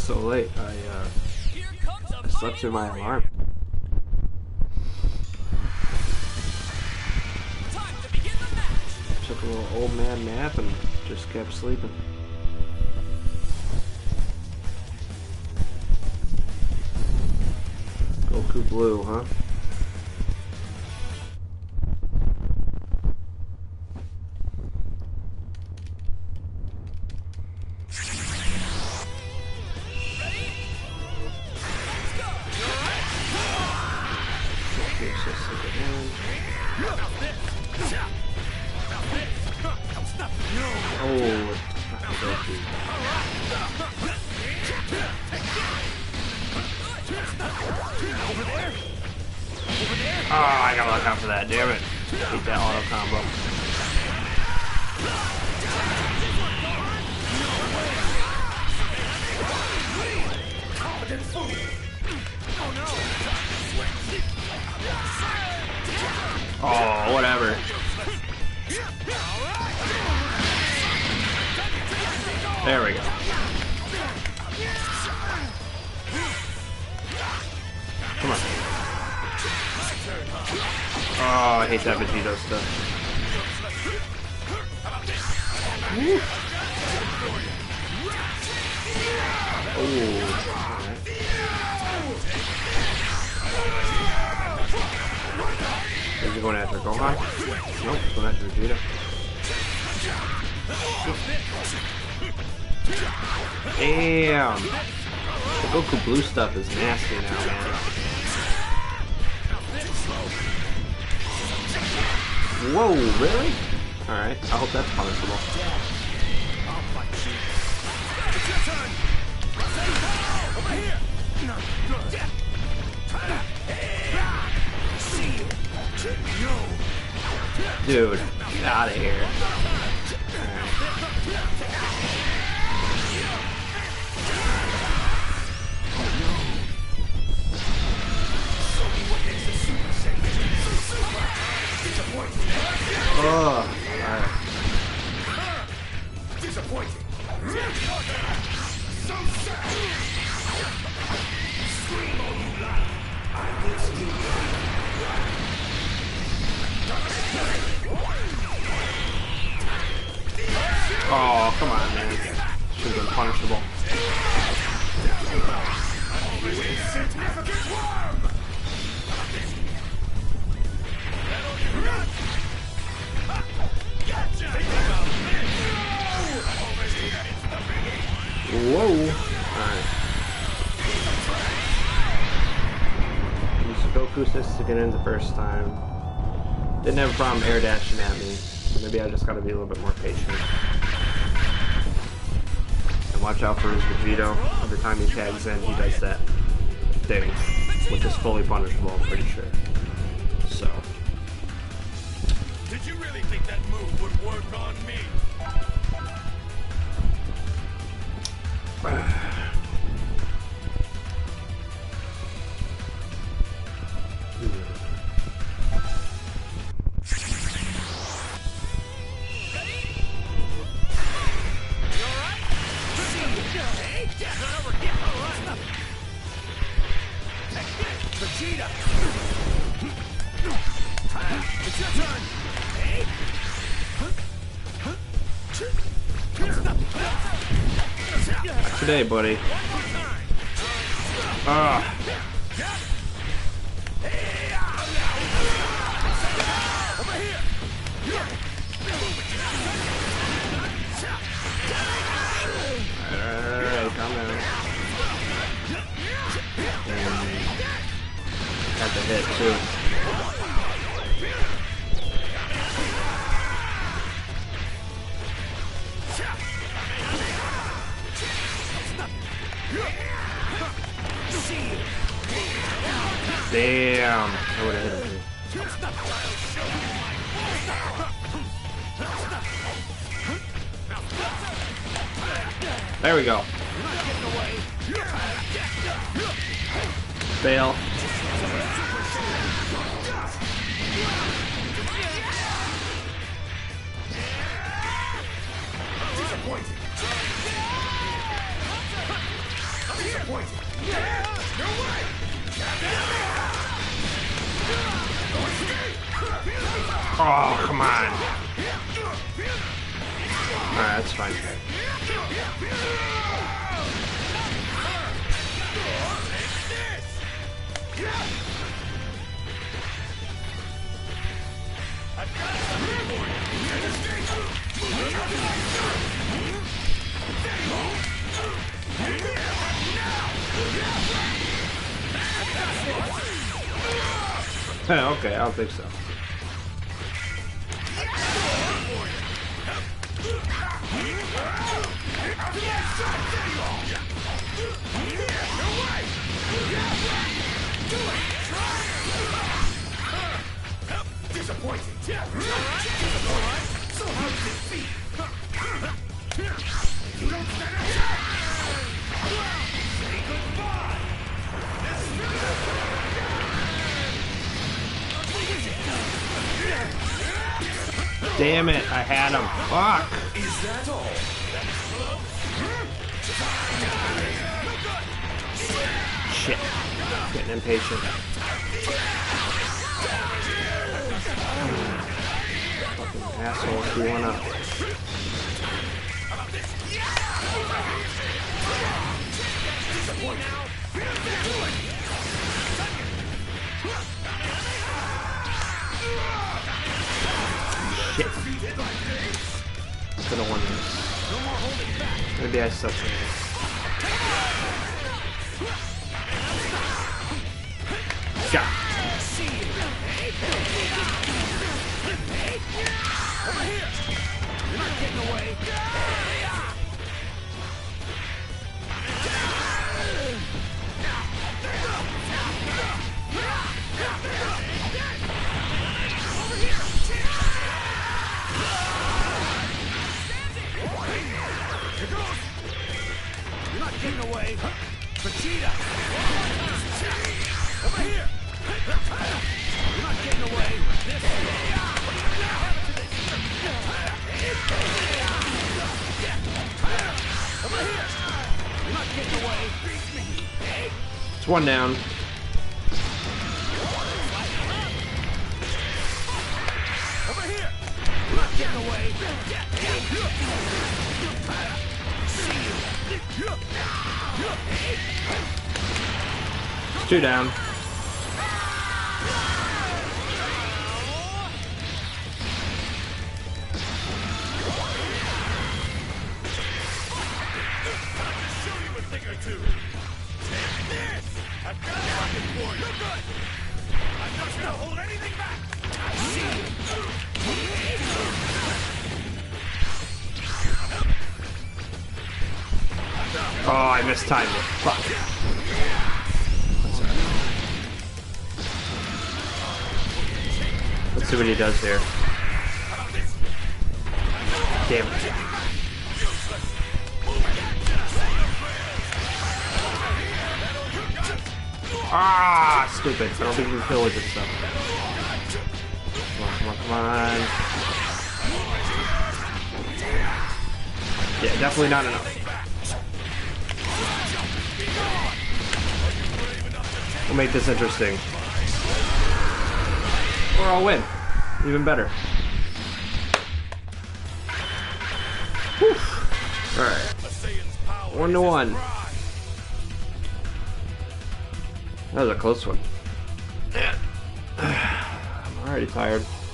so late. I slept through my alarm. Took a little old man nap and just kept sleeping. Goku Blue, huh? Oh, I gotta look out for that, damn it. Hate that auto combo. Oh, whatever. There we go. Come on. Oh, I hate that Vegito stuff. Woo. Oh. Is he going after Gohan? Nope, he's going after Vegeta. Damn! The Goku Blue stuff is nasty now, man. Whoa, really? Alright, I hope that's punishable. Dude, get out of here. Oh, alright. Disappointing. So sad. Scream all you like. I will still Oh, come on, man. Should have been punishable. Whoa! Alright. Used Goku assist to get in the first time. Didn't have a problem air dashing at me. So maybe I just gotta be a little bit more patient. And watch out for his Vegito. Every time he tags in, he does that thing. Which is fully punishable, I'm pretty sure. So. Did you really think that move would work on me? Today, buddy. Ah. Alright, calm down. Had to hit too. Damn! I would have hit him. There we go. Fail. Oh, come on. Alright, that's fine. Okay, I don't think so. Disappointing. So how does it feel? You don't stand a chance. Say goodbye. Damn it, I had him. Fuck. Is that all? Shit. Getting impatient. Fucking asshole, if you wanna. Shit. Could have won this. Maybe I suck. Shot. Over here. You're not getting away. You're not getting away. Vegeta. Over here. You're not getting away. This Over here. You're not getting away. It's one down. Over here. You're not getting away. It's two down. I've got something for you. You're good. I'm not gonna hold anything back. I see you. Oh, I mistimed it. Fuck. That's alright. Let's see what he does here. Damn it. Ah, stupid. I don't think we can kill with this stuff. Come on, come on, come on. Yeah, definitely not enough. We'll make this interesting. Or I'll win. Even better. Alright. 1-1. That was a close one. I'm already tired.